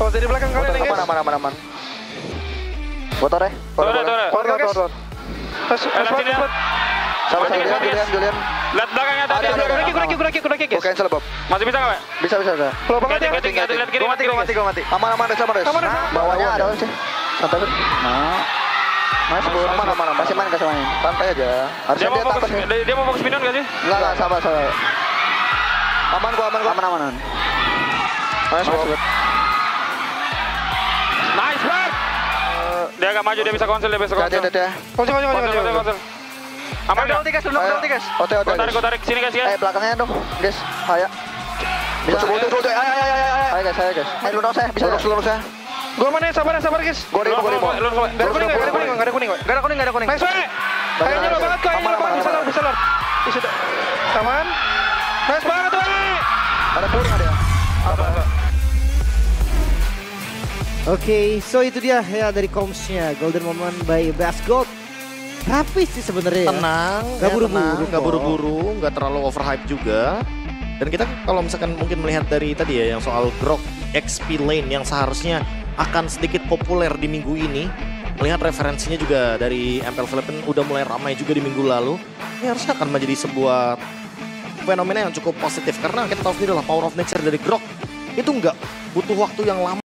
Oh, dari belakang kalian nih, guys. Aman. Motor ya? Tor. Sama Julian. Lihat belakangnya tadi. Kuda kiki. Gue cancel Bob. Masih bisa nggak, Pak? Bisa. Kalau banget ya. Lihat kiri. Gue mati. Aman, sama Des. Bawahnya ada sih. Santai. Mas, aman. Kasih main. Santai aja. Harusnya dia takut nih. Dia mau fokus minion nggak sih? Enggak, sabar. Aman gua. Mas, Nice, Bang. Dia agak maju, dia bisa konsil. Konsil. Aman nggak? Ulti guys. Oke. Gue tarik sini guys. Belakangnya dong, guys. Ayo. Bisa. Ayo guys. Lurus saya, bisa lurus saya. Gue mana ya, sabar guys. Gue rimo. Gak ada kuning. Nice, Pak. Kayaknya lo banget. Bisa lor. Aman. Nice banget, Pak. Ada kuning ada ya. Oke, so itu dia ya dari komsnya Golden Moment by Bass Gold. Rapih sih sebenarnya. Tenang, nggak buru-buru, nggak terlalu overhype juga. Dan kita kalau misalkan mungkin melihat dari tadi ya yang soal Grok XP lane yang seharusnya akan sedikit populer di minggu ini. Melihat referensinya juga dari MPL Philippines udah mulai ramai juga di minggu lalu. Ini harusnya akan menjadi sebuah fenomena yang cukup positif karena kita tahu sendiri lah power of nature dari Grok itu nggak butuh waktu yang lama